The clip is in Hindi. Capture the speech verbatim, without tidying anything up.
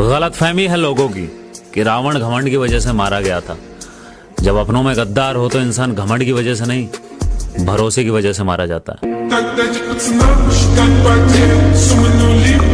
गलतफहमी है लोगों की कि रावण घमंड की वजह से मारा गया था। जब अपनों में गद्दार हो तो इंसान घमंड की वजह से नहीं, भरोसे की वजह से मारा जाता है।